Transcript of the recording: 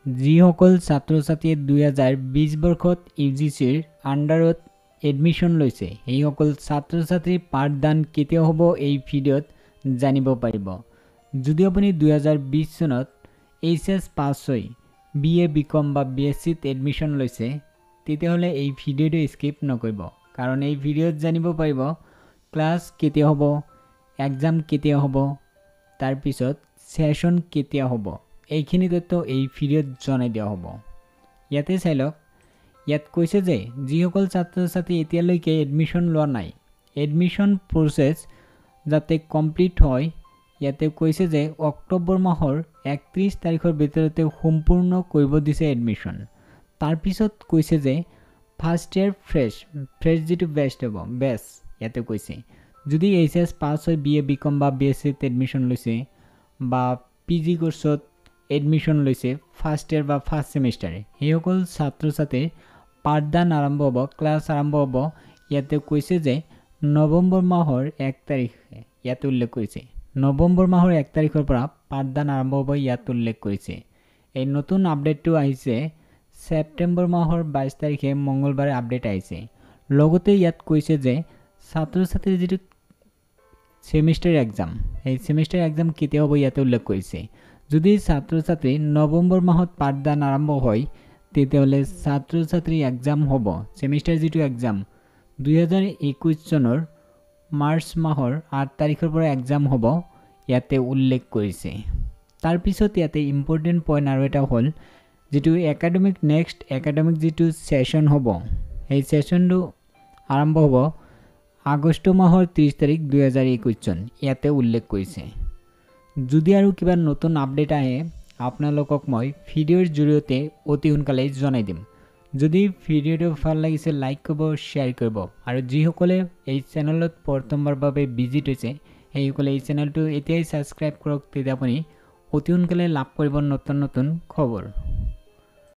যিসকল ছাত্ৰ ছাত্ৰীয়ে 2020 বৰ্ষত ইউজিচিৰ আণ্ডাৰত এডমিশ্যন লৈছে সেইসকল ছাত্ৰ ছাত্ৰীৰ পাঠদান কেতিয়া হ'ব এই ভিডিঅ'ত জানিব পাৰিব। যদি আপুনি 2020 চনত এইচএছ পাছ হৈ বিএ বিকম বা বিএছচিত এডমিশ্যন লৈছে তেতিয়াহ'লে এই ভিডিঅ'টো স্কিপ নকৰিব, কাৰণ এই ভিডিঅ'ত জানিব পাৰিব ক্লাছ কেতিয়া হ'ব, এক্সাম কেতিয়া হ'ব, তাৰপিছত সেশন কেতিয়া হ'ব। এইখিনি তথ্য এই ভিডিঅ'ত জনাই দিয়া হ'ব। ইয়াতে চাই লওক, ইয়াত কৈছে যে যিসকল ছাত্ৰ ছাত্ৰী এতিয়ালৈকে এডমিশ্যন লোৱা নাই, এডমিশ্যন প্ৰচেছ যাতে কমপ্লিট হয়, ইয়াতে কৈছে যে অক্টোবৰ মাহৰ 31 তাৰিখৰ ভিতৰতে সম্পূৰ্ণ কৰিব দিছে এডমিশ্যন। তাৰপিছত কৈছে যে ফাৰ্ষ্ট ইয়াৰ ফ্ৰেছ যিটো বেষ্ট হ'ব বেষ্ট, ইয়াতে কৈছে যদি এইচএছ পাছ হৈ বিএ বিকম বা বিএছচিত এডমিশ্যন লৈছে বা পিজি কোৰ্চত এডমিশ্যন লৈছে ফাৰ্ষ্ট ইয়াৰ বা ফাৰ্ষ্ট ছেমিষ্টাৰে, সেইসকল ছাত্ৰ ছাত্ৰীৰ পাঠদান আৰম্ভ হ'ব, ক্লাছ আৰম্ভ হ'ব। ইয়াতে কৈছে যে নৱেম্বৰ মাহৰ 1 তাৰিখে, ইয়াত উল্লেখ কৰিছে নৱেম্বৰ মাহৰ 1 তাৰিখৰ পৰা পাঠদান আৰম্ভ হ'ব, ইয়াত উল্লেখ কৰিছে। এই নতুন আপডেটটো আহিছে ছেপ্টেম্বৰ মাহৰ 22 তাৰিখে মঙলবাৰে আপডেট আহিছে। লগতে ইয়াত কৈছে যে ছাত্ৰ ছাত্ৰীৰ যিটো ছেমিষ্টাৰ এক্সাম, এই ছেমিষ্টাৰ এক্সাম কেতিয়া হ'ব ইয়াতে উল্লেখ কৰিছে। যদি ছাত্ৰ ছাত্ৰী নৱেম্বৰ মাহত পাঠদান আৰম্ভ হয় তেতিয়াহ'লে ছাত্ৰ ছাত্ৰী এক্সাম হ'ব, ছেমিষ্টাৰ যিটো এক্সাম 2021 চনৰ মাৰ্চ মাহৰ 8 তাৰিখৰ পৰা এক্সাম হ'ব, ইয়াতে উল্লেখ কৰিছে। তাৰপিছত ইয়াতে ইম্পৰ্টেণ্ট পইণ্ট আৰু এটা হ'ল যিটো একাডেমিক নেক্সট একাডেমিক যিটো সেশন হ'ব, সেই সেশনটো আৰম্ভ হ'ব আগষ্ট মাহৰ 30 তাৰিখ 2021 চন, ইয়াতে উল্লেখ কৰিছে। যদি আৰু কিবা নতুন আপডেট আহে আপোনালোকক মই ভিডিঅ'ৰ জৰিয়তে অতি সোনকালে জনাই দিম। যদি ভিডিঅ'টো ভাল লাগিছে লাইক কৰিব, শ্বেয়াৰ কৰিব, আৰু যিসকলে এই চেনেলত প্ৰথমবাৰৰ বাবে ভিজিট হৈছে সেইসকলে এই চেনেলটো এতিয়াই ছাবস্ক্ৰাইব কৰক, তেতিয়া আপুনি অতি সোনকালে লাভ কৰিব নতুন নতুন খবৰ।